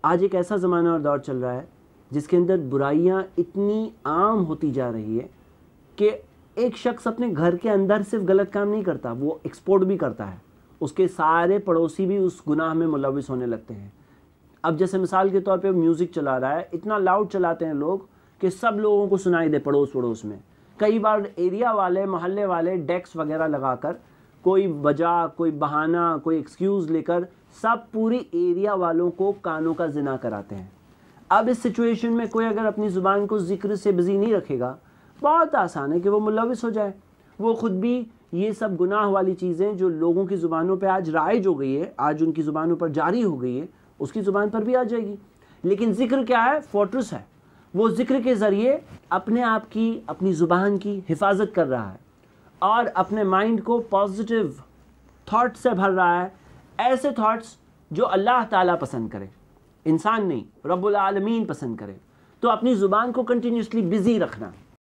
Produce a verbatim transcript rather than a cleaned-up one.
آج ایک ایسا زمانہ اور دور چل رہا ہے جس کے اندر برائیاں اتنی عام ہوتی جا رہی ہے کہ ایک شخص اپنے گھر کے اندر صرف غلط کام نہیں کرتا، وہ ایکسپورٹ بھی کرتا ہے، اس کے سارے پڑوسی بھی اس گناہ میں ملوث ہونے لگتے ہیں۔ اب جیسے مثال کے طور پہ میوزک چلا رہا ہے، اتنا لاؤڈ چلاتے ہیں لوگ کہ سب لوگوں کو سنائی دے پڑوس پڑوس میں۔ کئی بار ایریا والے، محلے والے ڈیکس وغیرہ لگا کر کوئی وجہ، کوئی بہانہ، کوئی ایکسکیوز لے کر سب پوری ایریا والوں کو کانوں کا زنا کراتے ہیں۔ اب اس سچویشن میں کوئی اگر اپنی زبان کو ذکر سے بزی نہیں رکھے گا، بہت آسان ہے کہ وہ ملوث ہو جائے، وہ خود بھی یہ سب گناہ والی چیزیں جو لوگوں کی زبانوں پہ آج رائج ہو گئی ہے، آج ان کی زبانوں پر جاری ہو گئی ہے، اس کی زبان پر بھی آ جائے گی۔ لیکن ذکر کیا ہے؟ فورٹرس ہے، وہ ذکر کے ذریعے اپنے آپ کی، اپنی زبان کی حفاظت کر رہا ہے اور اپنے مائنڈ کو پازیٹیو تھاٹ سے بھر رہا ہے، ایسے تھاٹس جو اللہ تعالیٰ پسند کرے، انسان نہیں، رب العالمین پسند کرے۔ تو اپنی زبان کو کنٹینیوسلی بزی رکھنا۔